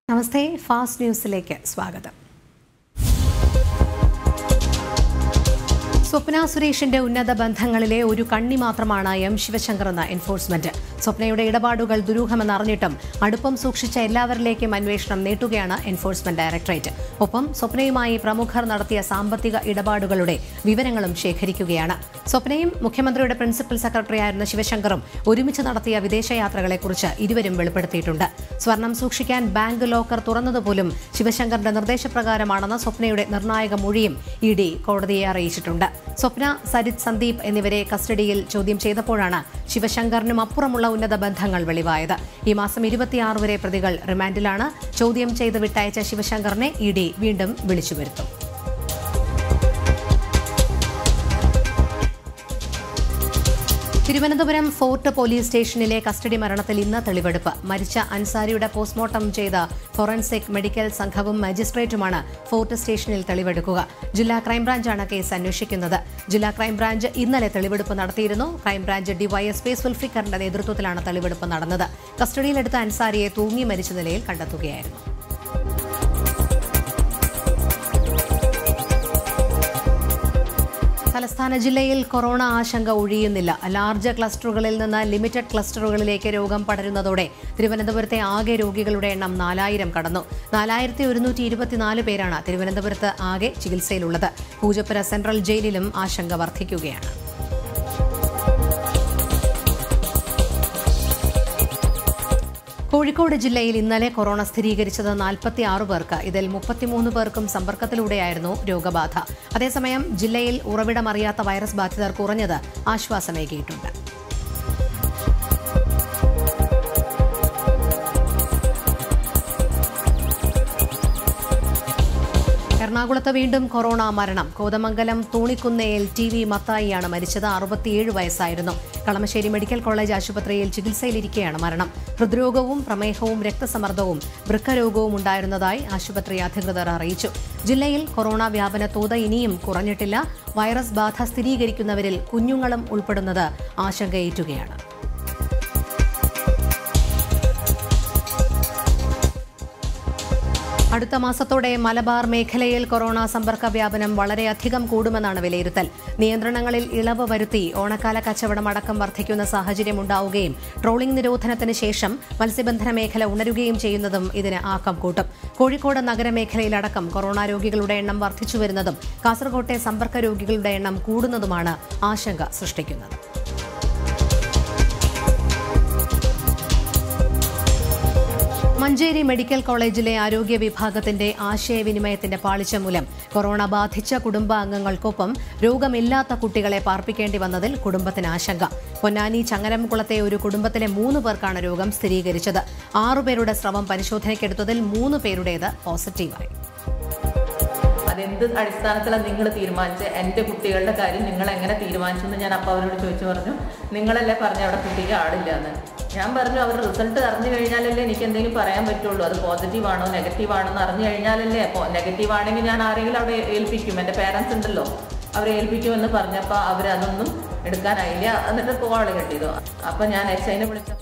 നമസ്തേ, fast ന്യൂസിലേക്ക് സ്വാഗതം. സ്വപ്ന സുരേഷിന്റെ ഉന്നത ബന്ധങ്ങളിലെ ഒരു കണ്ണി മാത്രമാണ് എം ശിവശങ്കർ എന്ന എൻഫോഴ്സ്മെന്റ്. സ്വപ്നയുടെ ഇടപാടുകൾ ദുരൂഹമെന്നറിഞ്ഞിട്ടും അടുപ്പം സൂക്ഷിച്ച എല്ലാവരിലേക്കും അന്വേഷണം നീട്ടുകയാണ് എൻഫോഴ്സ്മെന്റ് ഡയറക്ടറേറ്റ്. ഒപ്പം സ്വപ്നയുമായി പ്രമുഖർ നടത്തിയ സാമ്പത്തിക ഇടപാടുകളുടെ വിവരങ്ങളും ശേഖരിക്കുകയാണ്. സ്വപ്നയും മുഖ്യമന്ത്രിയുടെ പ്രിൻസിപ്പൽ സെക്രട്ടറിയായിരുന്ന ശിവശങ്കറും ഒരുമിച്ച് നടത്തിയ വിദേശയാത്രകളെക്കുറിച്ച് ഇരുവരും വെളിപ്പെടുത്തിയിട്ടുണ്ട്. സ്വർണം സൂക്ഷിക്കാൻ ബാങ്ക് ലോക്കർ തുറന്നതുപോലും ശിവശങ്കറിന്റെ നിർദ്ദേശപ്രകാരമാണെന്ന സ്വപ്നയുടെ നിർണായക മൊഴിയും ഇഡി കോടതിയെ അറിയിച്ചിട്ടുണ്ട്. സ്വപ്ന, സരിത്, സന്ദീപ് എന്നിവരെ കസ്റ്റഡിയിൽ ചോദ്യം ചെയ്തപ്പോഴാണ് ശിവശങ്കറിനും അപ്പുറമുള്ള ഉന്നത ബന്ധങ്ങൾ വെളിവായത്. ഈ മാസം 26 വരെ പ്രതികൾ റിമാൻഡിലാണ്. ചോദ്യം ചെയ്ത് വിട്ടയച്ച ശിവശങ്കറിനെ ഇഡി വീണ്ടും വിളിച്ചു വരുത്തും. തിരുവനന്തപുരം ഫോർട്ട് പോലീസ് സ്റ്റേഷനിലെ കസ്റ്റഡി മരണത്തിൽ ഇന്ന് തെളിവെടുപ്പ്. മരിച്ച അൻസാരിയുടെ പോസ്റ്റ്മോർട്ടം ചെയ്ത ഫോറൻസിക് മെഡിക്കൽ സംഘവും മജിസ്ട്രേറ്റുമാണ് ഫോർട്ട് സ്റ്റേഷനിൽ തെളിവെടുക്കുക. ജില്ലാ ക്രൈംബ്രാഞ്ചാണ് കേസ് അന്വേഷിക്കുന്നത്. ജില്ലാ ക്രൈംബ്രാഞ്ച് ഇന്നലെ തെളിവെടുപ്പ് നടത്തിയിരുന്നു. ക്രൈംബ്രാഞ്ച് ഡിവൈഎസ്പി സുൽഫിക്കറിന്റെ നേതൃത്വത്തിലാണ് തെളിവെടുപ്പ് നടന്നത്. കസ്റ്റഡിയിലെടുത്ത അൻസാരിയെ തൂങ്ങി മരിച്ച നിലയിൽ കണ്ടെത്തുകയായിരുന്നു. തലസ്ഥാന ജില്ലയിൽ കൊറോണ ആശങ്ക ഒഴിയുന്നില്ല. ലാർജ് ക്ലസ്റ്ററുകളിൽ നിന്ന് ലിമിറ്റഡ് ക്ലസ്റ്ററുകളിലേക്ക് രോഗം പടരുന്നതോടെ തിരുവനന്തപുരത്തെ ആകെ രോഗികളുടെ എണ്ണം 4000 കടന്നു. 4124 പേരാണ് തിരുവനന്തപുരത്ത് ആകെ ചികിത്സയിലുള്ളത്. പൂജപ്പുര സെൻട്രൽ ജയിലിലും ആശങ്ക വർദ്ധിക്കുകയാണ്. കോഴിക്കോട് ജില്ലയിൽ ഇന്നലെ കൊറോണ സ്ഥിരീകരിച്ചത് 46 പേർക്ക്. ഇതിൽ 33 പേർക്കും സമ്പർക്കത്തിലൂടെയായിരുന്നു രോഗബാധ. അതേസമയം ജില്ലയിൽ ഉറവിടമറിയാത്ത വൈറസ് ബാധിതർ കുറഞ്ഞത് ആശ്വാസമേകിയിട്ടുണ്ട്. എറണാകുളത്ത് വീണ്ടും കൊറോണ മരണം. കോതമംഗലം തൂണിക്കുന്നേൽ TV മത്തായിയാണ് മരിച്ചത്. 67 വയസ്സായിരുന്നു. കളമശ്ശേരി മെഡിക്കൽ കോളേജ് ആശുപത്രിയിൽ ചികിത്സയിലിരിക്കെയാണ് മരണം. ഹൃദ്രോഗവും പ്രമേഹവും രക്തസമ്മർദ്ദവും വൃക്കരോഗവും ഉണ്ടായിരുന്നതായി ആശുപത്രി അധികൃതർ അറിയിച്ചു. ജില്ലയിൽ കൊറോണ വ്യാപന തോത് ഇനിയും കുറഞ്ഞിട്ടില്ല. വൈറസ് ബാധ സ്ഥിരീകരിക്കുന്നവരിൽ കുഞ്ഞുങ്ങളും ഉൾപ്പെടുന്നത് ആശങ്കയേറ്റുകയാണ്. അടുത്ത മാസത്തോടെ മലബാർ മേഖലയിൽ കൊറോണ സമ്പർക്ക വ്യാപനം വളരെയധികം കൂടുമെന്നാണ് വിലയിരുത്തൽ. നിയന്ത്രണങ്ങളിൽ ഇളവ് വരുത്തി ഓണക്കാല കച്ചവടം അടക്കം വർദ്ധിക്കുന്ന സാഹചര്യമുണ്ടാവുകയും ട്രോളിംഗ് നിരോധനത്തിന് ശേഷം മത്സ്യബന്ധന മേഖല ഉണരുകയും ചെയ്യുന്നതും ഇതിന് ആക്കം കൂട്ടും. കോഴിക്കോട് നഗരമേഖലയിലടക്കം കൊറോണ രോഗികളുടെ എണ്ണം വർദ്ധിച്ചുവരുന്നതും കാസർകോട്ടെ സമ്പർക്ക രോഗികളുടെ എണ്ണം കൂടുന്നതുമാണ് ആശങ്ക സൃഷ്ടിക്കുന്നത്. മഞ്ചേരി മെഡിക്കൽ കോളേജിലെ ആരോഗ്യ വിഭാഗത്തിന്റെ ആശയവിനിമയത്തിന്റെ പാളിച്ച മൂലം കൊറോണ ബാധിച്ച കുടുംബാംഗങ്ങൾക്കൊപ്പം രോഗമില്ലാത്ത കുട്ടികളെ പാർപ്പിക്കേണ്ടി വന്നതിൽ കുടുംബത്തിന് ആശങ്ക. പൊന്നാനി ചങ്ങരംകുളത്തെ ഒരു കുടുംബത്തിലെ 3 പേർക്കാണ് രോഗം സ്ഥിരീകരിച്ചത്. 6 പേരുടെ സ്രവം പരിശോധനയ്ക്കെടുത്തതിൽ 3 പേരുടേത് പോസിറ്റീവായി. അതെന്ത് അടിസ്ഥാനത്തിലാണ് നിങ്ങൾ തീരുമാനിച്ചത്? എൻ്റെ കുട്ടികളുടെ കാര്യം നിങ്ങൾ എങ്ങനെ തീരുമാനിച്ചു എന്ന് ഞാൻ അപ്പോൾ അവരോട് ചോദിച്ചു. പറഞ്ഞു, നിങ്ങളല്ലേ പറഞ്ഞ അവിടെ കുട്ടിക്ക് ആടില്ല എന്ന്. ഞാൻ പറഞ്ഞു, അവർ റിസൾട്ട് അറിഞ്ഞു കഴിഞ്ഞാലല്ലേ എനിക്ക് എന്തെങ്കിലും പറയാൻ പറ്റുള്ളൂ. അത് പോസിറ്റീവ് ആണോ നെഗറ്റീവ് ആണോ എന്ന് അറിഞ്ഞു കഴിഞ്ഞാലല്ലേ. നെഗറ്റീവ് ആണെങ്കിൽ ഞാൻ ആരെങ്കിലും അവിടെ ഏൽപ്പിക്കും, എൻ്റെ പേരൻസ് ഉണ്ടല്ലോ, അവരെ ഏൽപ്പിക്കുമെന്ന് പറഞ്ഞപ്പോൾ അവരതൊന്നും എടുക്കാനായില്ല. എന്നിട്ട് കോൾ കെട്ടിയതോ. അപ്പം ഞാൻ SIനെ വിളിച്ചു.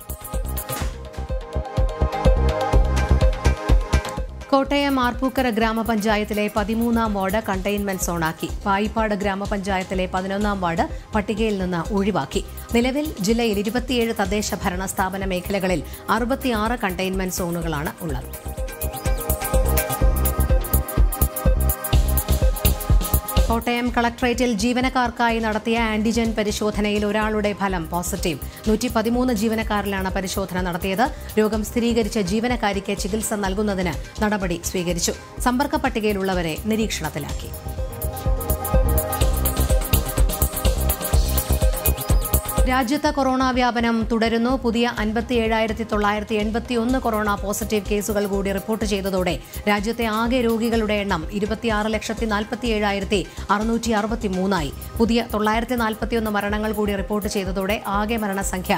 കോട്ടയം ആർപ്പൂക്കര ഗ്രാമപഞ്ചായത്തിലെ 13ാം വാർഡ് കണ്ടെയ്ൻമെന്റ് സോണാക്കി. പായിപ്പാട് ഗ്രാമപഞ്ചായത്തിലെ 11ാം വാർഡ് പട്ടികയിൽ നിന്ന് ഒഴിവാക്കി. നിലവിൽ ജില്ലയിൽ 27 തദ്ദേശ ഭരണ സ്ഥാപന മേഖലകളിൽ 66 കണ്ടെയ്ൻമെന്റ് സോണുകളാണ് ഉള്ളത്. കോട്ടയം കളക്ടറേറ്റിൽ ജീവനക്കാർക്കായി നടത്തിയ ആന്റിജൻ പരിശോധനയിൽ ഒരാളുടെ ഫലം പോസിറ്റീവ്. 113 ജീവനക്കാരിലാണ് പരിശോധന നടത്തിയത്. രോഗം സ്ഥിരീകരിച്ച ജീവനക്കാരിക്ക് ചികിത്സ നൽകുന്നതിന് നടപടി സ്വീകരിച്ചു. സമ്പർക്ക പട്ടികയിലുള്ളവരെ നിരീക്ഷണത്തിലാക്കി. രാജ്യത്ത് കൊറോണ വ്യാപനം തുടരുന്നു. പുതിയ 57,981 കൊറോണ പോസിറ്റീവ് കേസുകൾ കൂടി റിപ്പോർട്ട് ചെയ്തതോടെ രാജ്യത്തെ ആകെ രോഗികളുടെ എണ്ണം 26,47,663 പുതിയ 941 മരണങ്ങൾ കൂടി റിപ്പോർട്ട് ചെയ്തതോടെ ആകെ മരണസംഖ്യ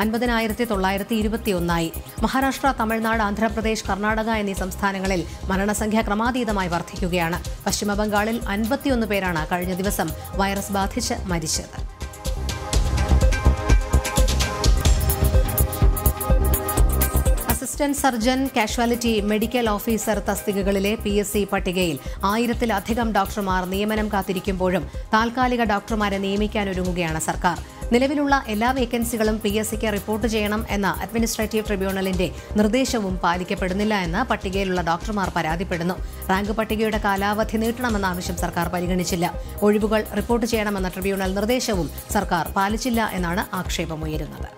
50,921 മഹാരാഷ്ട്ര, തമിഴ്നാട്, ആന്ധ്രാപ്രദേശ്, കർണാടക എന്നീ സംസ്ഥാനങ്ങളിൽ മരണസംഖ്യ ക്രമാതീതമായി വർദ്ധിക്കുകയാണ്. പശ്ചിമബംഗാളിൽ 51 പേരാണ് കഴിഞ്ഞ ദിവസം വൈറസ് ബാധിച്ച് മരിച്ചത്. Assistant surgeon, casualty medical officer തസ്തികകളിലെ PSC പട്ടികയിൽ 1000-ലധികം ഡോക്ടർമാർ നിയമനം കാത്തിരിക്കുമ്പോഴും താൽക്കാലിക ഡോക്ടർമാരെ നിയമിക്കാനൊരുങ്ങുകയാണ് സർക്കാർ. നിലവിലുള്ള എല്ലാ വേക്കൻസികളും PSCക്ക് റിപ്പോർട്ട് ചെയ്യണം എന്ന അഡ്മിനിസ്ട്രേറ്റീവ് ട്രിബ്യൂണലിന്റെ നിർദ്ദേശവും പാലിക്കപ്പെടുന്നില്ല എന്ന് പട്ടികയിലുള്ള ഡോക്ടർമാർ പരാതിപ്പെടുന്നു. റാങ്ക് പട്ടികയുടെ കാലാവധി നീട്ടണമെന്ന ആവശ്യം സർക്കാർ പരിഗണിച്ചില്ല. ഒഴിവുകൾ റിപ്പോർട്ട് ചെയ്യണമെന്ന ട്രിബ്യൂണൽ നിർദ്ദേശവും സർക്കാർ പാലിച്ചില്ല എന്നാണ് ആക്ഷേപമുയരുന്നത്.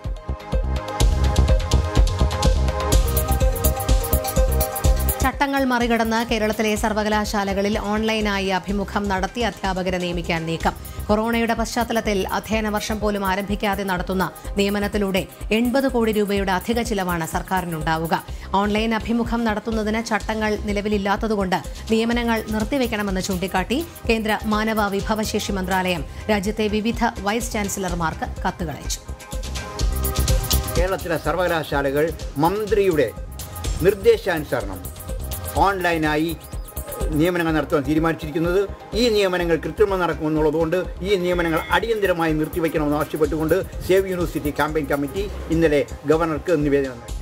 ചട്ടങ്ങൾ മറികടന്ന് കേരളത്തിലെ സർവകലാശാലകളിൽ ഓൺലൈനായി അഭിമുഖം നടത്തി അധ്യാപകരെ നിയമിക്കാൻ നീക്കം. കൊറോണയുടെ പശ്ചാത്തലത്തിൽ അധ്യയന വർഷം പോലും ആരംഭിക്കാതെ നടത്തുന്ന നിയമനത്തിലൂടെ 80 കോടി രൂപയുടെ അധിക ചിലവാണ് സർക്കാരിനുണ്ടാവുക. ഓൺലൈൻ അഭിമുഖം നടത്തുന്നതിന് ചട്ടങ്ങൾ നിലവിലില്ലാത്തതുകൊണ്ട് നിയമനങ്ങൾ നിർത്തിവെക്കണമെന്ന് ചൂണ്ടിക്കാട്ടി കേന്ദ്ര മാനവ വിഭവശേഷി മന്ത്രാലയം രാജ്യത്തെ വിവിധ വൈസ് ചാൻസലർമാർക്ക് കത്തുകളയച്ചു. കേരളത്തിലെ സർവകലാശാലകൾ മന്ത്രിയുടെ നിർദ്ദേശാനുസരണം ഓൺലൈനായി നിയമനങ്ങൾ നടത്താൻ തീരുമാനിച്ചിരിക്കുന്നത്. ഈ നിയമനങ്ങൾ കൃത്രിമം നടക്കുമെന്നുള്ളതുകൊണ്ട് ഈ നിയമനങ്ങൾ അടിയന്തരമായി നിർത്തിവെക്കണമെന്ന് ആവശ്യപ്പെട്ടുകൊണ്ട് സേവ് യൂണിവേഴ്സിറ്റി ക്യാമ്പയിൻ കമ്മിറ്റി ഇന്നലെ ഗവർണർക്ക് നിവേദനം നൽകി.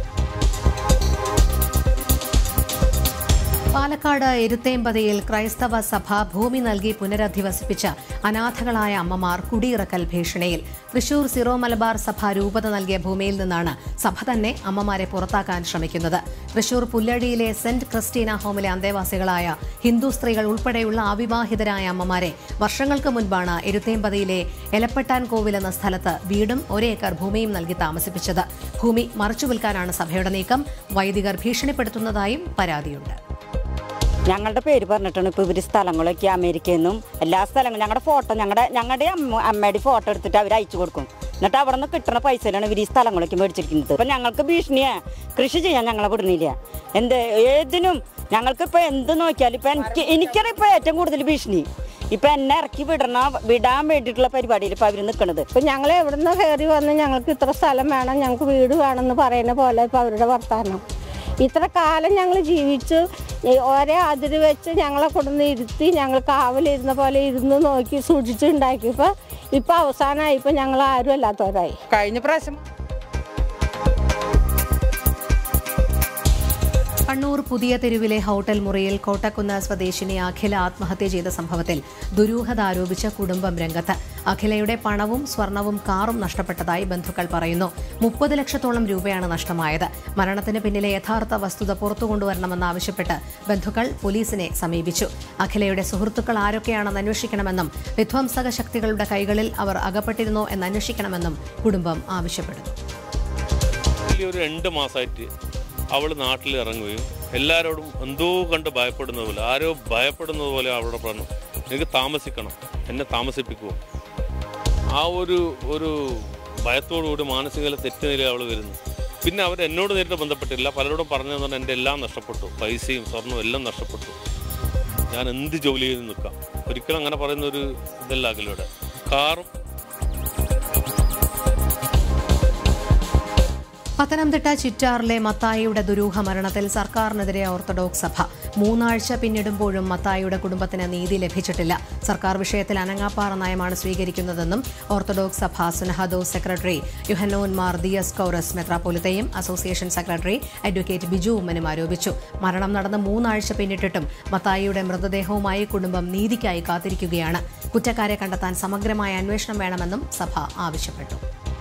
പാലക്കാട് എരുത്തേമ്പതിയിൽ ക്രൈസ്തവ സഭ ഭൂമി നൽകി പുനരധിവസിപ്പിച്ച അനാഥകളായ അമ്മമാർ കുടിയിറക്കൽ ഭീഷണിയിൽ. തൃശൂർ സിറോ മലബാർ സഭ രൂപത നൽകിയ ഭൂമിയിൽ നിന്നാണ് സഭ തന്നെ അമ്മമാരെ പുറത്താക്കാൻ ശ്രമിക്കുന്നത്. തൃശൂർ പുല്ലഴിയിലെ സെന്റ് ക്രിസ്റ്റീന ഹോമിലെ അന്തേവാസികളായ ഹിന്ദു സ്ത്രീകൾ ഉൾപ്പെടെയുള്ള അവിവാഹിതരായ അമ്മമാരെ വർഷങ്ങൾക്ക് മുൻപാണ് എരുത്തേമ്പതിയിലെ എലപ്പെട്ടാൻ കോവിൽ എന്ന സ്ഥലത്ത് വീടും 1 ഏക്കർ ഭൂമിയും നൽകി താമസിപ്പിച്ചത്. ഭൂമി മറിച്ചുവിൽക്കാനാണ് സഭയുടെ നീക്കം. വൈദികർ ഭീഷണിപ്പെടുത്തുന്നതായും പരാതിയുണ്ട്. ഞങ്ങളുടെ പേര് പറഞ്ഞിട്ടാണ് ഇപ്പോൾ ഇവർ സ്ഥലങ്ങളൊക്കെ അമേരിക്കയിൽ നിന്നും എല്ലാ സ്ഥലങ്ങളും ഞങ്ങളുടെ ഫോട്ടോ ഞങ്ങളുടെ അമ്മയുടെ ഫോട്ടോ എടുത്തിട്ട് അവർ അയച്ചു കൊടുക്കും. എന്നിട്ട് അവിടെ നിന്ന് കിട്ടുന്ന പൈസയിലാണ് ഇവർ ഈ സ്ഥലങ്ങളൊക്കെ മേടിച്ചിരിക്കുന്നത്. ഇപ്പം ഞങ്ങൾക്ക് ഭീഷണിയാണ്. കൃഷി ചെയ്യാൻ ഞങ്ങളെ വിടുന്നില്ല. ഏതിനും ഞങ്ങൾക്കിപ്പോൾ എന്ത് നോക്കിയാലും ഇപ്പം എനിക്കാണ് ഇപ്പോൾ ഏറ്റവും കൂടുതൽ ഭീഷണി. ഇപ്പം എന്നെ ഇറക്കി വിടാൻ വേണ്ടിയിട്ടുള്ള പരിപാടിയിൽ ഇപ്പം അവർ നിൽക്കുന്നത്. ഇപ്പം ഞങ്ങൾ എവിടെ നിന്ന് കയറി വന്ന് ഞങ്ങൾക്ക് ഇത്ര സ്ഥലം വേണം, ഞങ്ങൾക്ക് വീട് വേണമെന്ന് പറയുന്ന പോലെ ഇപ്പം അവരുടെ വർത്തമാനം. ഇത്ര കാലം ഞങ്ങൾ ജീവിച്ചു ഒരേ അതിര് വെച്ച് ഞങ്ങളെ കൊണ്ടുവന്ന് ഇരുത്തി ഞങ്ങൾ കാവലിരുന്ന പോലെ ഇരുന്ന് നോക്കി സൂക്ഷിച്ചുണ്ടാക്കിയപ്പോൾ ഇപ്പം അവസാനമായിപ്പോൾ ഞങ്ങൾ ആരും അല്ലാത്തവരായി. കഴിഞ്ഞ പ്രാവശ്യം കണ്ണൂർ പുതിയ തെരുവിലെ ഹോട്ടൽ മുറിയിൽ കോട്ടക്കുന്ന് സ്വദേശിനി അഖില ആത്മഹത്യ ചെയ്ത സംഭവത്തിൽ ദുരൂഹത ആരോപിച്ച കുടുംബം രംഗത്ത്. അഖിലയുടെ പണവും സ്വർണവും കാറും നഷ്ടപ്പെട്ടതായി ബന്ധുക്കൾ പറയുന്നു. 30 ലക്ഷത്തോളം രൂപയാണ് നഷ്ടമായത്. മരണത്തിന് പിന്നിലെ യഥാർത്ഥ വസ്തുത പുറത്തുകൊണ്ടുവരണമെന്നാവശ്യപ്പെട്ട് ബന്ധുക്കൾ പോലീസിനെ സമീപിച്ചു. അഖിലയുടെ സുഹൃത്തുക്കൾ ആരൊക്കെയാണെന്ന് അന്വേഷിക്കണമെന്നും വിധ്വംസക ശക്തികളുടെ കൈകളിൽ അവർ അകപ്പെട്ടിരുന്നോ എന്ന് അന്വേഷിക്കണമെന്നും കുടുംബം ആവശ്യപ്പെടുന്നു. അവൾ നാട്ടിൽ ഇറങ്ങുകയും എല്ലാവരോടും എന്തോ കണ്ട് ഭയപ്പെടുന്നത് പോലെ ആരോ ഭയപ്പെടുന്നത് പോലെ അവളോട് പറഞ്ഞു, എനിക്ക് താമസിക്കണം, എന്നെ താമസിപ്പിക്കുമോ? ആ ഒരു ഭയത്തോടുകൂടി മാനസിക തെറ്റുനില അവൾ വരുന്നു. പിന്നെ അവർ എന്നോട് നേരിട്ട് ബന്ധപ്പെട്ടില്ല. പലരോടും പറഞ്ഞതെന്ന് എൻ്റെ എല്ലാം നഷ്ടപ്പെട്ടു, പൈസയും സ്വർണവും എല്ലാം നഷ്ടപ്പെട്ടു. ഞാൻ എന്ത് ജോലി ചെയ്ത് നിൽക്കാം? ഒരിക്കലും അങ്ങനെ പറയുന്നൊരു ഇതല്ല അഖിലയുടെ. കാറും പത്തനംതിട്ട ചിറ്റാറിലെ മത്തായിയുടെ ദുരൂഹ മരണത്തിൽ സർക്കാരിനെതിരെ ഓർത്തഡോക്സ് സഭ. 3 ആഴ്ച പിന്നിടുമ്പോഴും മത്തായിയുടെ കുടുംബത്തിന് നീതി ലഭിച്ചിട്ടില്ല. സർക്കാർ വിഷയത്തിൽ അനങ്ങാപ്പാറ നയമാണ് സ്വീകരിക്കുന്നതെന്നും ഓർത്തഡോക്സ് സഭ സുനഹദോസ് സെക്രട്ടറി യുഹന്നോൻ മാർ ദിയസ്കൗറസ് മെത്രാപ്പോലിത്തയും അസോസിയേഷൻ സെക്രട്ടറി അഡ്വക്കേറ്റ് ബിജു ഉമ്മനും ആരോപിച്ചു. മരണം നടന്ന് 3 ആഴ്ച പിന്നിട്ടിട്ടും മത്തായിയുടെ മൃതദേഹവുമായി കുടുംബം നീതിക്കായി കാത്തിരിക്കുകയാണ്. കുറ്റക്കാരെ കണ്ടെത്താൻ സമഗ്രമായ അന്വേഷണം വേണമെന്നും സഭ ആവശ്യപ്പെട്ടു.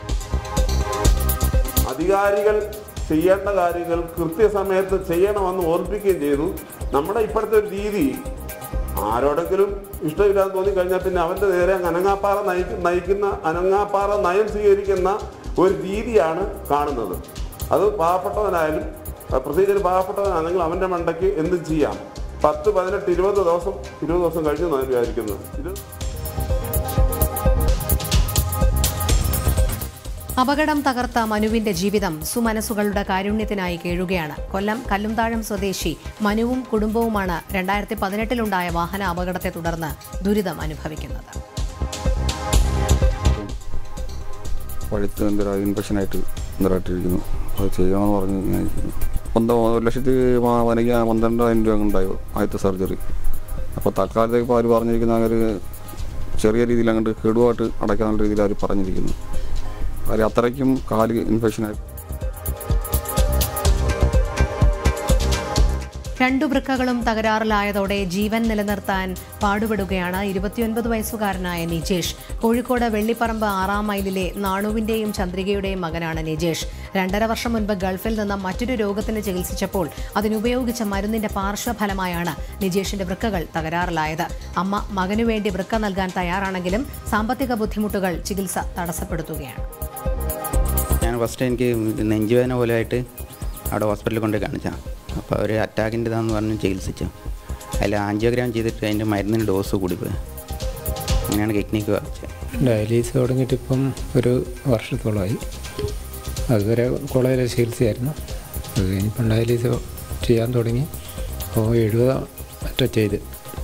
അധികാരികൾ ചെയ്യേണ്ട കാര്യങ്ങൾ കൃത്യസമയത്ത് ചെയ്യണമെന്ന് ഓർമ്മിപ്പിക്കുകയും ചെയ്തു. നമ്മുടെ ഇപ്പോഴത്തെ ഒരു രീതി, ആരോടെങ്കിലും ഇഷ്ടമില്ലാന്ന് തോന്നിക്കഴിഞ്ഞാൽ പിന്നെ അവൻ്റെ നേരെ അനങ്ങാപ്പാറ നയം സ്വീകരിക്കുന്ന ഒരു രീതിയാണ് കാണുന്നത്. അത് പാവപ്പെട്ടവനായാലും പ്രത്യേകിച്ച് പാവപ്പെട്ടവനാണെങ്കിൽ അവൻ്റെ മണ്ടയ്ക്ക് എന്തും ചെയ്യാം. 10, 18, 20 ദിവസം കഴിഞ്ഞു എന്നാണ് വിചാരിക്കുന്നത്. ഇത് അപകടം തകർത്ത മനുവിന്റെ ജീവിതം സുമനസുകളുടെ കാരുണ്യത്തിനായി കേഴുകയാണ്. കൊല്ലം കല്ലുംതാഴം സ്വദേശി മനുവും കുടുംബവുമാണ് 2018-ലുണ്ടായ വാഹന അപകടത്തെ തുടർന്ന് ദുരിതം അനുഭവിക്കുന്നത്. പഴുത്ത് ഇൻഫെക്ഷനായിട്ട് നിറയിട്ടിരിക്കുന്നു. അത് ചെയ്യണമെന്ന് പറഞ്ഞ് ഞാൻ 1,12,000 രൂപ ഉണ്ടായോ ആദ്യത്തെ സർജറി. അപ്പോൾ തൽക്കാലത്തേക്ക് ഇപ്പോൾ അവർ പറഞ്ഞിരിക്കുന്ന ഒരു ചെറിയ രീതിയിൽ അങ്ങോട്ട് കെടുവായിട്ട് അടയ്ക്കാനുള്ള രീതിയിൽ അവർ പറഞ്ഞിരിക്കുന്നു. അത്രയ്ക്കും കാല് ഇൻഫെക്ഷനായി. രണ്ടു വൃക്കകളും തകരാറിലായതോടെ ജീവൻ നിലനിർത്താൻ പാടുപെടുകയാണ് 29 വയസ്സുകാരനായ നിജേഷ്. കോഴിക്കോട് വെള്ളിപ്പറമ്പ് 6 മൈലിലെ നാണുവിന്റെയും ചന്ദ്രികയുടെയും മകനാണ് നിജേഷ്. 2.5 വർഷം മുൻപ് ഗൾഫിൽ നിന്ന് മറ്റൊരു രോഗത്തിന് ചികിത്സിച്ചപ്പോൾ അതിനുപയോഗിച്ച മരുന്നിന്റെ പാർശ്വഫലമായാണ് നിജേഷിന്റെ വൃക്കകൾ തകരാറിലായത്. അമ്മ മകനു വേണ്ടി വൃക്ക നൽകാൻ തയ്യാറാണെങ്കിലും സാമ്പത്തിക ബുദ്ധിമുട്ടുകൾ ചികിത്സ തടസ്സപ്പെടുത്തുകയാണ്. ഞാൻ ഫസ്റ്റ് എനിക്ക് നെഞ്ചുവേദന പോലെയായിട്ട് അവിടെ ഹോസ്പിറ്റലിൽ കൊണ്ട് കാണിച്ചാൽ അപ്പോൾ അവർ അറ്റാക്കിൻ്റെതാണെന്ന് പറഞ്ഞ് ചികിത്സിച്ചു. അതിൽ ആൻജിയോഗ്രാം ചെയ്തിട്ട് അതിൻ്റെ മരുന്നിന് ഡോസ് കൂടിപ്പോയി. അങ്ങനെയാണ് കിഡ്നിക്ക് ബാധിച്ചത്. ഡയാലിസിസ് തുടങ്ങിയിട്ട് ഇപ്പം ഒരു വർഷത്തോളമായി. അതുവരെ കോളേജിലെ ചികിത്സയായിരുന്നു. അത് കഴിഞ്ഞിപ്പം ഡയാലിസിസ് ചെയ്യാൻ തുടങ്ങി. അപ്പോൾ 70 മറ്റോ ചെയ്ത്.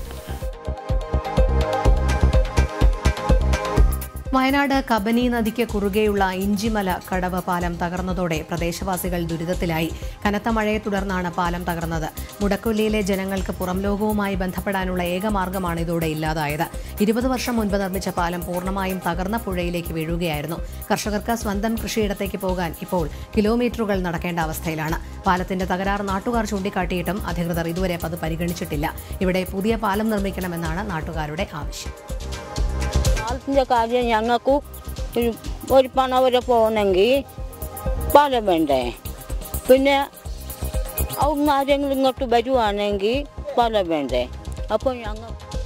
വയനാട് കബനി നദിക്ക് കുറുകെയുള്ള ഇഞ്ചിമല കടവ് പാലം തകർന്നതോടെ പ്രദേശവാസികൾ ദുരിതത്തിലായി. കനത്ത മഴയെ തുടർന്നാണ് പാലം തകർന്നത്. മുടക്കൊല്ലിയിലെ ജനങ്ങൾക്ക് പുറം ലോകവുമായി ബന്ധപ്പെടാനുള്ള ഏക മാർഗമാണ് ഇതോടെ ഇല്ലാതായത്. 20 വർഷം മുൻപ് നിർമ്മിച്ച പാലം പൂർണ്ണമായും തകർന്ന പുഴയിലേക്ക് വീഴുകയായിരുന്നു. കർഷകർക്ക് സ്വന്തം കൃഷിയിടത്തേക്ക് പോകാൻ ഇപ്പോൾ കിലോമീറ്ററുകൾ നടക്കേണ്ട അവസ്ഥയിലാണ്. പാലത്തിന്റെ തകരാർ നാട്ടുകാർ ചൂണ്ടിക്കാട്ടിയിട്ടും അധികൃതർ ഇതുവരെ അത് പരിഗണിച്ചിട്ടില്ല. ഇവിടെ പുതിയ പാലം നിർമ്മിക്കണമെന്നാണ് നാട്ടുകാരുടെ ആവശ്യം. പാലത്തിൻ്റെ കാര്യം ഞങ്ങൾക്ക് ഒരു പണം വരെ പോകണമെങ്കിൽ പാലം വേണ്ടേ? പിന്നെ അവിടുന്ന് ആരെങ്കിലും ഇങ്ങോട്ട് വരുവാണെങ്കിൽ പാലം വേണ്ടേ? അപ്പോൾ ഞങ്ങൾ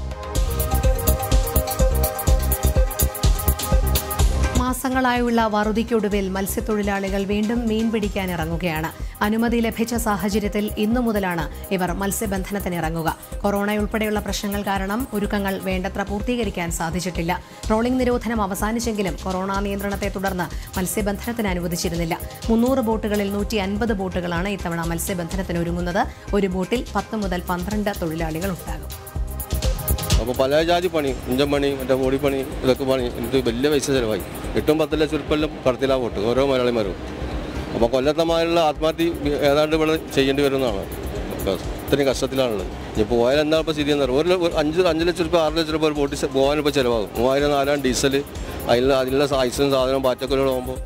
മാസങ്ങളായുള്ള വറുതിക്കൊടുവിൽ മത്സ്യത്തൊഴിലാളികൾ വീണ്ടും മീൻ പിടിക്കാൻ ഇറങ്ങുകയാണ്. അനുമതി ലഭിച്ച സാഹചര്യത്തിൽ ഇന്നു മുതലാണ് ഇവർ മത്സ്യബന്ധനത്തിനിറങ്ങുക. കൊറോണയുൾപ്പെടെയുള്ള പ്രശ്നങ്ങൾ കാരണം ഒരുക്കങ്ങൾ വേണ്ടത്ര പൂർത്തീകരിക്കാൻ സാധിച്ചിട്ടില്ല. ട്രോളിംഗ് നിരോധനം അവസാനിച്ചെങ്കിലും കൊറോണ നിയന്ത്രണത്തെ തുടർന്ന് മത്സ്യബന്ധനത്തിന് അനുവദിച്ചിരുന്നില്ല. 300 ബോട്ടുകളിൽ 150 ബോട്ടുകളാണ് ഇത്തവണ മത്സ്യബന്ധനത്തിന് ഒരുങ്ങുന്നത്. ഒരു ബോട്ടിൽ 10 മുതൽ 12 തൊഴിലാളികൾ ഉണ്ടാകും. അപ്പോൾ പല ജാതി പണി, ഇഞ്ചൻ പണി, മറ്റേ ഓടിപ്പണി, ഇതൊക്കെ പണി എനിക്ക് വലിയ പൈസ ചിലവായി. 8-10 ലക്ഷം ഉറുപ്പെല്ലാം കടത്തിലാ പോട്ട് ഓരോ മലയാളിമാരും. അപ്പോൾ കൊല്ലത്തമായുള്ള ആത്മഹത്യ ഏതാണ്ട് ഇവിടെ ചെയ്യേണ്ടി വരുന്നതാണ്. ഇത്രയും കഷ്ടത്തിലാണുള്ളത്. ഇനി പോയാൽ എന്താണ് ഇപ്പോൾ സ്ഥിതി എന്ന് പറയുന്നത്? 5 ലക്ഷം രൂപ 6 ലക്ഷം രൂപ ഒരു ബോട്ട് പോകാനിപ്പോൾ ചിലവാകും. 3000-4000 ഡീസൽ, അതിനുള്ള ഐസും സാധനവും പാറ്റക്കൊല്ലുകളാകുമ്പോൾ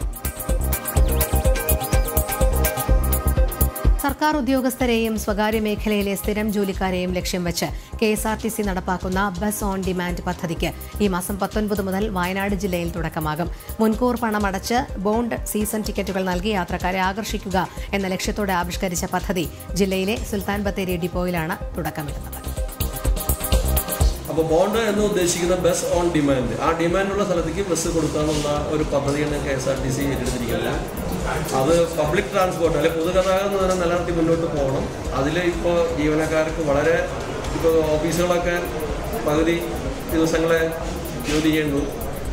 സർക്കാർ ഉദ്യോഗസ്ഥരെയും സ്വകാര്യ മേഖലയിലെ സ്ഥിരം ജോലിക്കാരെയും ലക്ഷ്യം വെച്ച് KSRTC നടപ്പാക്കുന്ന ബസ് ഓൺ ഡിമാൻഡ് പദ്ധതിക്ക് ഈ മാസം 19 മുതൽ വയനാട് ജില്ലയിൽ തുടക്കമാകും. മുൻകൂർ പണമടച്ച് ബോണ്ട് സീസൺ ടിക്കറ്റുകൾ നൽകി യാത്രക്കാരെ ആകർഷിക്കുക എന്ന ലക്ഷ്യത്തോടെ ആവിഷ്കരിച്ച പദ്ധതി ജില്ലയിലെ സുൽത്താൻ ബത്തേരി ഡിപ്പോയിലാണ് തുടക്കമിടുന്നത്. അപ്പോൾ ബോണ്ട് എന്ന് ഉദ്ദേശിക്കുന്ന ബസ് ഓൺ ഡിമാൻഡ്, ആ ഡിമാൻഡുള്ള സ്ഥലത്തേക്ക് ബസ് കൊടുക്കാനുള്ള ഒരു പദ്ധതിയാണ് KSRTC ഏറ്റെടുത്തിരിക്കുന്നത്. അത് പബ്ലിക് ട്രാൻസ്പോർട്ട് അല്ലെങ്കിൽ പൊതുഗതാഗതം തന്നെ നിലനിർത്തി മുന്നോട്ട് പോകണം. അതിൽ ഇപ്പോൾ ജീവനക്കാർക്ക് വളരെ ഇപ്പോൾ ഓഫീസുകളൊക്കെ പകുതി ദിവസങ്ങളെ ജോലി ചെയ്യുന്നു.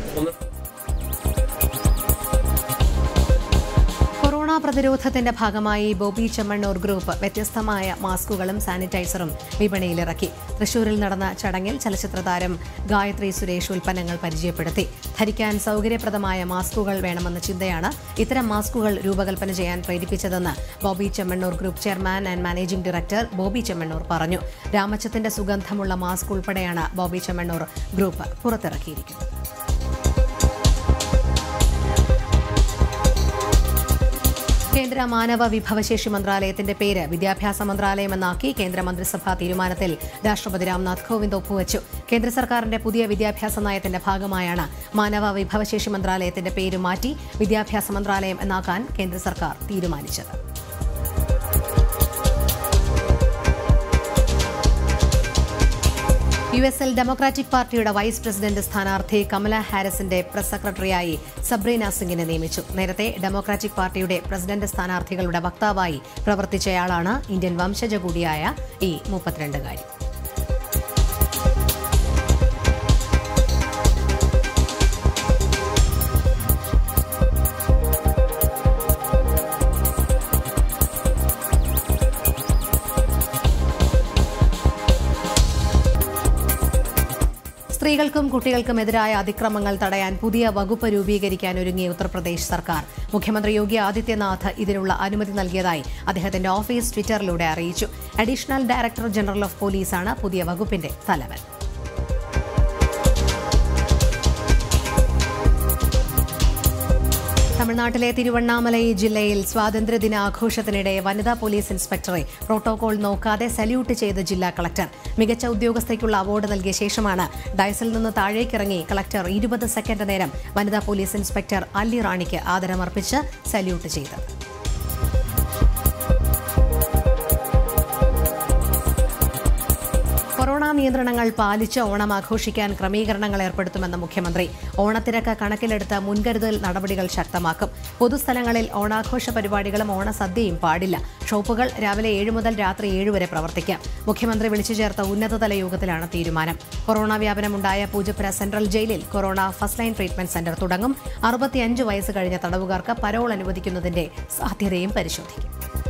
കൊറോണ പ്രതിരോധത്തിന്റെ ഭാഗമായി ബോബി ചെമ്മണ്ണൂർ ഗ്രൂപ്പ് വ്യത്യസ്തമായ മാസ്കുകളും സാനിറ്റൈസറും വിപണിയിലിറക്കി. തൃശൂരിൽ നടന്ന ചടങ്ങിൽ ചലച്ചിത്ര താരം ഗായത്രി സുരേഷ് ഉൽപ്പന്നങ്ങൾ പരിചയപ്പെടുത്തി. ധരിക്കാൻ സൗകര്യപ്രദമായ മാസ്കുകൾ വേണമെന്ന ചിന്തയാണ് ഇത്തരം മാസ്കുകൾ രൂപകൽപ്പന ചെയ്യാൻ പ്രേരിപ്പിച്ചതെന്ന് Boby Chemmanur group chairman and managing director Boby Chemmanur പറഞ്ഞു. രാമച്ചത്തിന്റെ സുഗന്ധമുള്ള മാസ്ക് ഉൾപ്പെടെയാണ് ബോബി ചെമ്മണ്ണൂർ ഗ്രൂപ്പ് പുറത്തിറക്കിയിരിക്കുന്നത്. കേന്ദ്ര മാനവ വിഭവശേഷി മന്ത്രാലയത്തിന്റെ പേര് വിദ്യാഭ്യാസ മന്ത്രാലയമെന്നാക്കി കേന്ദ്രമന്ത്രിസഭാ തീരുമാനത്തിൽ രാഷ്ട്രപതി രാംനാഥ് കോവിന്ദ് ഒപ്പുവച്ചു. കേന്ദ്ര സർക്കാരിന്റെ പുതിയ വിദ്യാഭ്യാസ നയത്തിന്റെ ഭാഗമായാണ് മാനവ വിഭവശേഷി മന്ത്രാലയത്തിന്റെ പേര് മാറ്റി വിദ്യാഭ്യാസ മന്ത്രാലയം എന്നാക്കാൻ കേന്ദ്ര സർക്കാർ തീരുമാനിച്ചത്. യുഎസിൽ ഡെമോക്രാറ്റിക് പാർട്ടിയുടെ വൈസ് പ്രസിഡന്റ് സ്ഥാനാർത്ഥി കമല ഹാരിസിന്റെ പ്രസ് സെക്രട്ടറിയായി സബ്രീന സിംഗിനെ നിയമിച്ചു. നേരത്തെ ഡെമോക്രാറ്റിക് പാർട്ടിയുടെ പ്രസിഡന്റ് സ്ഥാനാർത്ഥികളുടെ വക്താവായി പ്രവർത്തിച്ചയാളാണ് ഇന്ത്യൻ വംശജ കൂടിയായ ഈ 32-കാരി. സ്ത്രീകൾക്കും കുട്ടികൾക്കുമെതിരായ അതിക്രമങ്ങൾ തടയാൻ പുതിയ വകുപ്പ് രൂപീകരിക്കാൻ ഒരുങ്ങിയ ഉത്തർപ്രദേശ് സർക്കാർ. മുഖ്യമന്ത്രി യോഗി ആദിത്യനാഥ് ഇതിനുള്ള അനുമതി നൽകിയതായി അദ്ദേഹത്തിന്റെ ഓഫീസ് ട്വിറ്ററിലൂടെ അറിയിച്ചു. അഡീഷണൽ ഡയറക്ടർ ജനറൽ ഓഫ് പോലീസാണ് പുതിയ വകുപ്പിന്റെ തലവൻ. തമിഴ്നാട്ടിലെ തിരുവണ്ണാമലൈ ജില്ലയിൽ സ്വാതന്ത്ര്യദിന ആഘോഷത്തിനിടെ വനിതാ പോലീസ് ഇൻസ്പെക്ടറെ പ്രോട്ടോകോൾ നോക്കാതെ സല്യൂട്ട് ചെയ്ത ജില്ലാ കളക്ടർ. മികച്ച ഉദ്യോഗസ്ഥയ്ക്കുള്ള അവാർഡ് നൽകിയ ശേഷമാണ് ഡയസിൽ നിന്ന് താഴേക്കിറങ്ങി കളക്ടർ 20 സെക്കൻഡ് നേരം വനിതാ പോലീസ് ഇൻസ്പെക്ടർ അല്ലി റാണിക്ക് ആദരമർപ്പിച്ച് സല്യൂട്ട് ചെയ്തത്. കൊറോണ നിയന്ത്രണങ്ങൾ പാലിച്ച് ഓണം ആഘോഷിക്കാൻ ക്രമീകരണങ്ങൾ ഏർപ്പെടുത്തുമെന്ന് മുഖ്യമന്ത്രി. ഓണത്തിരക്ക് കണക്കിലെടുത്ത് മുൻകരുതൽ നടപടികൾ ശക്തമാക്കും. പൊതുസ്ഥലങ്ങളിൽ ഓണാഘോഷ പരിപാടികളും ഓണസദ്യയും പാടില്ല. ഷോപ്പുകൾ രാവിലെ 7 മുതൽ രാത്രി 7 വരെ പ്രവർത്തിക്കാം. മുഖ്യമന്ത്രി വിളിച്ചു ചേർത്ത ഉന്നതതല യോഗത്തിലാണ് തീരുമാനം. കൊറോണ വ്യാപനമുണ്ടായ പൂജപ്പുര സെൻട്രൽ ജയിലിൽ corona first line treatment centre തുടങ്ങും. 65 വയസ്സ് കഴിഞ്ഞ തടവുകാർക്ക് പരോൾ അനുവദിക്കുന്നതിന്റെ സാധ്യതയും പരിശോധിക്കും.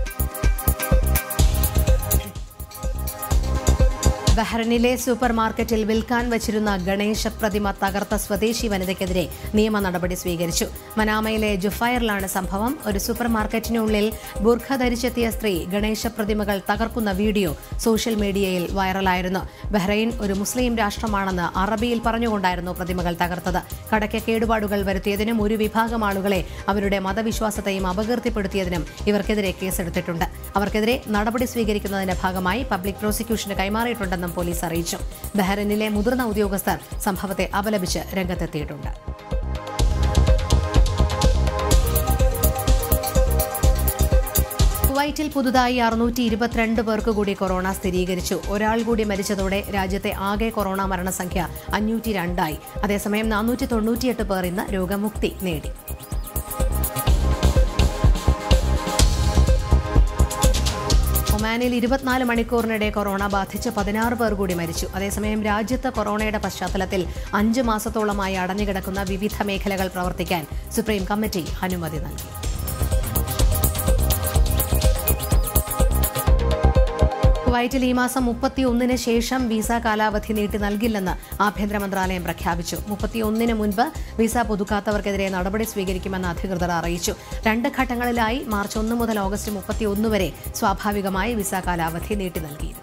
ബഹ്റൈനിലെ സൂപ്പർ മാർക്കറ്റിൽ വിൽക്കാൻ വച്ചിരുന്ന ഗണേശ പ്രതിമ തകർത്ത സ്വദേശി വനിതയ്ക്കെതിരെ നിയമ നടപടി സ്വീകരിച്ചു. മനാമയിലെ ജുഫൈറിലാണ് സംഭവം. ഒരു സൂപ്പർ മാർക്കറ്റിനുള്ളിൽ ബുർഖ ധരിച്ചെത്തിയ സ്ത്രീ ഗണേശ പ്രതിമകൾ തകർക്കുന്ന വീഡിയോ സോഷ്യൽ മീഡിയയിൽ വൈറലായിരുന്നു. ബഹ്റൈൻ ഒരു മുസ്ലിം രാഷ്ട്രമാണെന്ന് അറബിയിൽ പറഞ്ഞുകൊണ്ടായിരുന്നു പ്രതിമകൾ തകർത്തത്. കടയ്ക്ക് കേടുപാടുകൾ വരുത്തിയതിനും ഒരു വിഭാഗം ആളുകളെ അവരുടെ മതവിശ്വാസത്തെയും അപകീർത്തിപ്പെടുത്തിയതിനും ഇവർക്കെതിരെ കേസെടുത്തിട്ടുണ്ട്. അവർക്കെതിരെ നടപടി സ്വീകരിക്കുന്നതിന്റെ ഭാഗമായി പബ്ലിക് പ്രോസിക്യൂഷന് കൈമാറിയിട്ടുണ്ടെന്നും പോലീസ് അറിയിച്ചു. ബഹ്റൈനിലെ മുതിർന്ന ഉദ്യോഗസ്ഥർ സംഭവത്തെ അപലപിച്ച് രംഗത്തെത്തിയിട്ടുണ്ട്. കുവൈറ്റിൽ പുതുതായി 622 പേർക്ക് കൂടി കൊറോണ സ്ഥിരീകരിച്ചു. ഒരാൾ കൂടി മരിച്ചതോടെ രാജ്യത്തെ ആകെ കൊറോണ മരണസംഖ്യ 502 ആയി. അതേസമയം 498 പേർ ഇന്ന് രോഗമുക്തി നേടി. ഒമാനിൽ 24 മണിക്കൂറിനിടെ കൊറോണ ബാധിച്ച് 16 പേർ കൂടി മരിച്ചു. അതേസമയം രാജ്യത്ത് കൊറോണയുടെ പശ്ചാത്തലത്തിൽ 5 മാസത്തോളമായി അടഞ്ഞുകിടക്കുന്ന വിവിധ മേഖലകൾ പ്രവർത്തിക്കാൻ സുപ്രീം കമ്മിറ്റി അനുമതി നൽകി. കുവൈറ്റിൽ ഈ മാസം 31-ന് ശേഷം വിസ കാലാവധി നീട്ടി നൽകില്ലെന്ന് ആഭ്യന്തര മന്ത്രാലയം പ്രഖ്യാപിച്ചു. 31-ന് മുൻപ് വിസ പുതുക്കാത്തവർക്കെതിരെ നടപടി സ്വീകരിക്കുമെന്ന് അധികൃതർ അറിയിച്ചു. 2 ഘട്ടങ്ങളിലായി മാർച്ച് 1 മുതൽ ഓഗസ്റ്റ് 31 വരെ സ്വാഭാവികമായി വിസ കാലാവധി നീട്ടി നൽകിയിരുന്നു.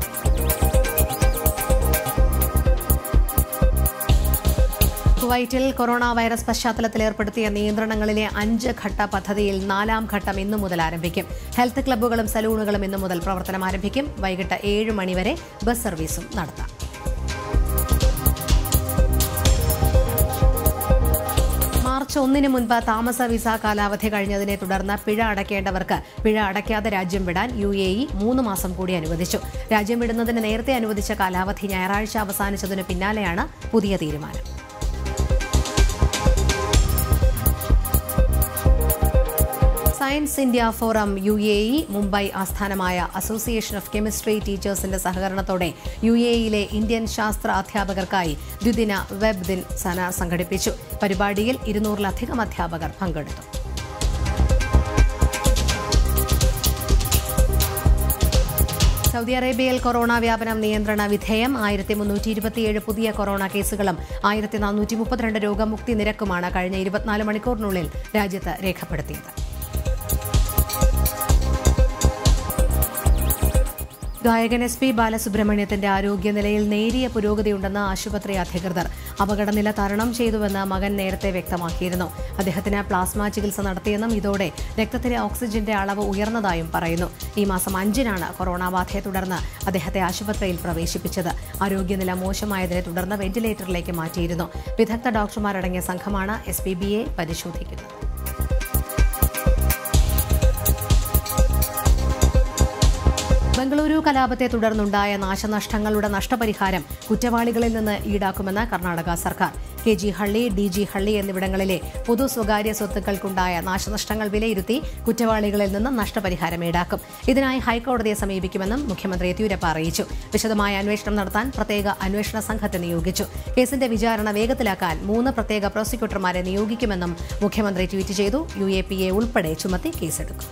കുവൈറ്റിൽ കൊറോണ വൈറസ് പശ്ചാത്തലത്തിൽ ഏർപ്പെടുത്തിയ നിയന്ത്രണങ്ങളിലെ 5 ഘട്ട പദ്ധതിയിൽ 4ാം ഘട്ടം ഇന്നു മുതൽ ആരംഭിക്കും. ഹെൽത്ത് ക്ലബ്ബുകളും സലൂണുകളും ഇന്നു മുതൽ പ്രവർത്തനം ആരംഭിക്കും. വൈകിട്ട് 7 മണിവരെ ബസ് സർവീസും നടത്താം. മാർച്ച് 1-ന് മുൻപ് താമസ വിസ കാലാവധി കഴിഞ്ഞതിനെ തുടർന്ന് പിഴ അടയ്ക്കേണ്ടവർക്ക് പിഴ അടയ്ക്കാതെ രാജ്യം വിടാൻ UAE 3 മാസം കൂടി അനുവദിച്ചു. രാജ്യം വിടുന്നതിന് നേരത്തെ അനുവദിച്ച കാലാവധി ഞായറാഴ്ച അവസാനിച്ചതിനു പിന്നാലെയാണ് പുതിയ തീരുമാനം. Science India forum UAE Mumbai ആസ്ഥാനമായ അസോസിയേഷൻ ഓഫ് കെമിസ്ട്രി ടീച്ചേഴ്സിന്റെ സഹകരണത്തോടെ UAEയിലെ ഇന്ത്യൻ ശാസ്ത്ര അധ്യാപകർക്കായി ദ്വിദിന വെബ് ദിൻ സംഘടിപ്പിച്ചു. പരിപാടിയിൽ 200-ലധികം അധ്യാപകർ പങ്കെടുത്തു. സൗദി അറേബ്യയിൽ കൊറോണ വ്യാപനം നിയന്ത്രണ വിധേയം. 1327 പുതിയ കൊറോണ കേസുകളും 1432 രോഗമുക്തി നിരക്കുമാണ് കഴിഞ്ഞ 24 മണിക്കൂറിനുള്ളിൽ രാജ്യത്ത് രേഖപ്പെടുത്തിയത്. ഗായകൻ SP ബാലസുബ്രഹ്മണ്യത്തിന്റെ ആരോഗ്യനിലയിൽ നേരിയ പുരോഗതിയുണ്ടെന്ന് ആശുപത്രി അധികൃതർ. അപകടനില തരണം ചെയ്തുവെന്ന് മകൻ നേരത്തെ വ്യക്തമാക്കിയിരുന്നു. അദ്ദേഹത്തിന് പ്ലാസ്മ ചികിത്സ നടത്തിയെന്നും ഇതോടെ രക്തത്തിലെ ഓക്സിജന്റെ അളവ് ഉയർന്നതായും പറയുന്നു. ഈ മാസം 5-നാണ് കൊറോണ ബാധയെ തുടർന്ന് അദ്ദേഹത്തെ ആശുപത്രിയിൽ പ്രവേശിപ്പിച്ചത്. ആരോഗ്യനില മോശമായതിനെ തുടർന്ന് വെന്റിലേറ്ററിലേക്ക് മാറ്റിയിരുന്നു. വിദഗ്ധ ഡോക്ടർമാരടങ്ങിയ സംഘമാണ് SPBയെ പരിശോധിക്കുന്നത്. ബംഗളൂരു കലാപത്തെ തുടർന്നുണ്ടായ നാശനഷ്ടങ്ങളുടെ നഷ്ടപരിഹാരം കുറ്റവാളികളിൽ നിന്ന് ഈടാക്കുമെന്ന് കർണാടക സർക്കാർ. KG ഹള്ളി, DG ഹള്ളി എന്നിവിടങ്ങളിലെ പൊതു സ്വകാര്യ സ്വത്തുക്കൾക്കുണ്ടായ നാശനഷ്ടങ്ങൾ വിലയിരുത്തി കുറ്റവാളികളിൽ നിന്ന് നഷ്ടപരിഹാരം ഈടാക്കും. ഇതിനായി ഹൈക്കോടതിയെ സമീപിക്കുമെന്നും മുഖ്യമന്ത്രി യെദ്യൂരപ്പ അറിയിച്ചു. വിശദമായ അന്വേഷണം നടത്താൻ പ്രത്യേക അന്വേഷണ സംഘത്തെ നിയോഗിച്ചു. കേസിന്റെ വിചാരണ വേഗത്തിലാക്കാൻ 3 പ്രത്യേക പ്രോസിക്യൂട്ടർമാരെ നിയോഗിക്കുമെന്നും മുഖ്യമന്ത്രി ട്വീറ്റ് ചെയ്തു. UAPA ഉൾപ്പെടെ ചുമത്തി കേസെടുക്കും.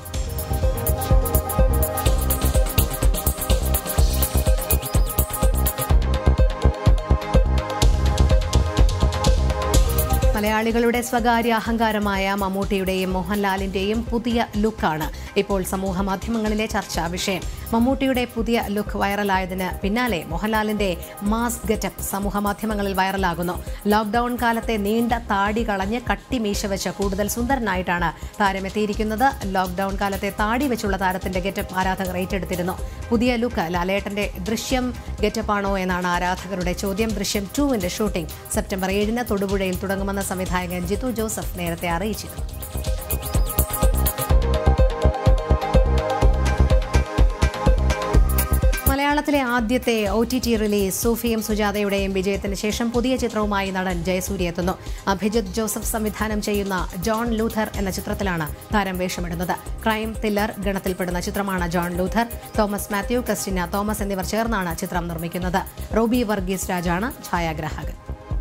മലയാളികളുടെ സ്വകാര്യ അഹങ്കാരമായ മമ്മൂട്ടിയുടെയും മോഹൻലാലിന്റെയും പുതിയ ലുക്കാണ് ഇപ്പോൾ സമൂഹ മാധ്യമങ്ങളിലെ ചർച്ചാ വിഷയം. മമ്മൂട്ടിയുടെ പുതിയ ലുക്ക് വൈറലായതിന് പിന്നാലെ മോഹൻലാലിന്റെ മാസ് ഗെറ്റപ്പ് സമൂഹമാധ്യമങ്ങളിൽ വൈറലാകുന്നു. ലോക്ഡൌൺ കാലത്തെ നീണ്ട താടി കളഞ്ഞ് കട്ടി മീശ വെച്ച് കൂടുതൽ സുന്ദരനായിട്ടാണ് താരമെത്തിയിരിക്കുന്നത്. ലോക്ഡൌൺ കാലത്തെ താടി വെച്ചുള്ള താരത്തിന്റെ ഗെറ്റപ്പ് ആരാധകർ ഏറ്റെടുത്തിരുന്നു. പുതിയ ലുക്ക് ലാലേട്ടന്റെ ദൃശ്യം ഗെറ്റപ്പാണോ എന്നാണ് ആരാധകരുടെ ചോദ്യം. ദൃശ്യം 2 ഷൂട്ടിംഗ് സെപ്റ്റംബർ 7 തൊടുപുഴയിൽ തുടങ്ങുമെന്ന സംവിധായകൻ ജിത്തു ജോസഫ് നേരത്തെ അറിയിച്ചിരുന്നു. മലയാളത്തിലെ ആദ്യത്തെ OTT റിലീസ് സൂഫിയും സുജാതയുടെയും വിജയത്തിന് ശേഷം പുതിയ ചിത്രവുമായി നടൻ ജയസൂര്യ എത്തുന്നു. അഭിജിത്ത് ജോസഫ് സംവിധാനം ചെയ്യുന്ന ജോൺ ലൂഥർ എന്ന ചിത്രത്തിലാണ് താരം വേഷമിടുന്നത്. ക്രൈം ത്രില്ലർ ഗണത്തിൽപ്പെടുന്ന ചിത്രമാണ് ജോൺ ലൂഥർ. തോമസ് മാത്യു, ക്രിസ്റ്റീന തോമസ് എന്നിവർ ചേർന്നാണ് ചിത്രം നിർമ്മിക്കുന്നത്. റോബി വർഗീസ് രാജാണ് ഛായാഗ്രാഹകൻ.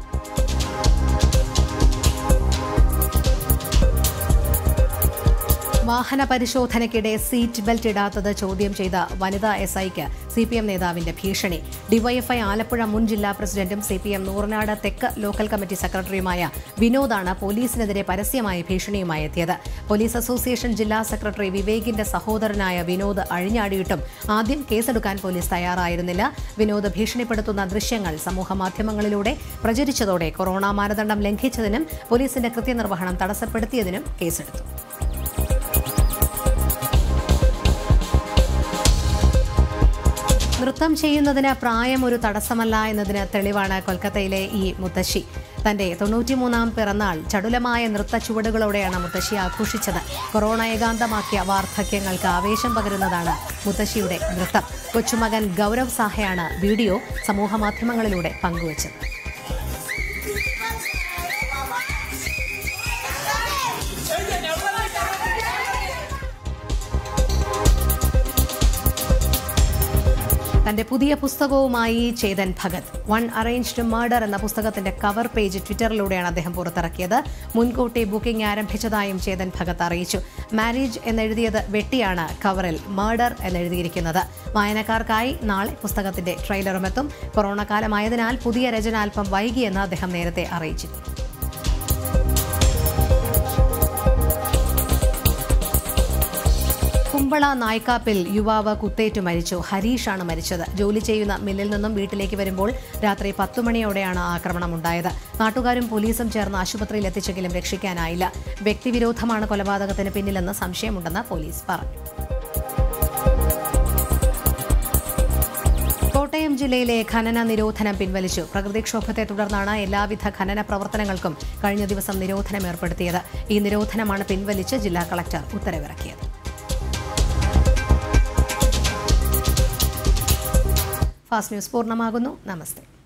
വാഹന പരിശോധനയ്ക്കിടെ സീറ്റ് ബെൽറ്റ് ഇടാത്തത് ചോദ്യം ചെയ്ത വനിതാ SIക്ക് CPM നേതാവിന്റെ ഭീഷണി. ഡിവൈഎഫ്ഐ ആലപ്പുഴ മുൻ ജില്ലാ പ്രസിഡന്റും CPM നൂറനാട് തെക്ക് ലോക്കൽ കമ്മിറ്റി സെക്രട്ടറിയുമായ വിനോദാണ് പോലീസിനെതിരെ പരസ്യമായ ഭീഷണിയുമായി എത്തിയത്. പോലീസ് അസോസിയേഷൻ ജില്ലാ സെക്രട്ടറി വിവേകിന്റെ സഹോദരനായ വിനോദ് അഴിഞ്ഞാടിയിട്ടും ആദ്യം കേസെടുക്കാൻ പോലീസ് തയ്യാറായിരുന്നില്ല. വിനോദ് ഭീഷണിപ്പെടുത്തുന്ന ദൃശ്യങ്ങൾ സമൂഹമാധ്യമങ്ങളിലൂടെ പ്രചരിച്ചതോടെ കൊറോണ മാനദണ്ഡം ലംഘിച്ചതിനും പോലീസിന്റെ കൃത്യനിർവഹണം തടസ്സപ്പെടുത്തിയതിനും കേസെടുത്തു. നൃത്തം ചെയ്യുന്നതിന് പ്രായം ഒരു തടസ്സമല്ല എന്നതിന് തെളിവാണ് കൊൽക്കത്തയിലെ ഈ മുത്തശ്ശി. തന്റെ 93-ാം പിറന്നാൾ ചടുലമായ നൃത്ത ചുവടുകളോടെയാണ് മുത്തശ്ശി ആഘോഷിച്ചത്. കൊറോണ ഏകാന്തമാക്കിയ വാർദ്ധക്യങ്ങൾക്ക് ആവേശം പകരുന്നതാണ് മുത്തശ്ശിയുടെ നൃത്തം. കൊച്ചുമകൻ ഗൗരവ് സാഹയാണ് വീഡിയോ സമൂഹമാധ്യമങ്ങളിലൂടെ പങ്കുവച്ചത്. തന്റെ പുതിയ പുസ്തകവുമായി Chetan Bhagat. One arranged murder എന്ന പുസ്തകത്തിന്റെ കവർ പേജ് ട്വിറ്ററിലൂടെയാണ് അദ്ദേഹം പുറത്തിറക്കിയത്. മുൻകൂട്ടി ബുക്കിംഗ് ആരംഭിച്ചതായും ചേതൻ ഭഗത് അറിയിച്ചു. മാരേജ് എന്നെഴുതിയത് വെട്ടിയാണ് കവറിൽ മർഡർ എന്നെഴുതിയിരിക്കുന്നത്. വായനക്കാർക്കായി നാളെ പുസ്തകത്തിന്റെ ട്രെയിലറും എത്തും. കൊറോണ കാലമായതിനാൽ പുതിയ രചന അല്പം വൈകിയെന്ന് അദ്ദേഹം നേരത്തെ അറിയിച്ചിരുന്നു. കുമ്പള നായ്ക്കാപ്പിൽ യുവാവ് കുത്തേറ്റു മരിച്ചു. ഹരീഷാണ് മരിച്ചത്. ജോലി ചെയ്യുന്ന മില്ലിൽ നിന്നും വീട്ടിലേക്ക് വരുമ്പോൾ രാത്രി 10 മണിയോടെയാണ് ആക്രമണമുണ്ടായത്. നാട്ടുകാരും പോലീസും ചേർന്ന് ആശുപത്രിയിൽ എത്തിച്ചെങ്കിലും രക്ഷിക്കാനായില്ല. വ്യക്തിവിരോധമാണ് കൊലപാതകത്തിന് പിന്നിലെന്ന് സംശയമുണ്ടെന്ന് പോലീസ് പറഞ്ഞു. കോട്ടയം ജില്ലയിലെ ഖനന നിരോധനം പിൻവലിച്ചു. പ്രകൃതിക്ഷോഭത്തെ തുടർന്നാണ് എല്ലാവിധ ഖനന പ്രവർത്തനങ്ങൾക്കും കഴിഞ്ഞ ദിവസം നിരോധനം ഏർപ്പെടുത്തിയത്. ഈ നിരോധനമാണ് പിൻവലിച്ച് ജില്ലാ കളക്ടർ ഉത്തരവിറക്കിയത്. ഫാസ്റ്റ് ന്യൂസ് പൂർണ്ണമാകുന്നു. നമസ്തേ.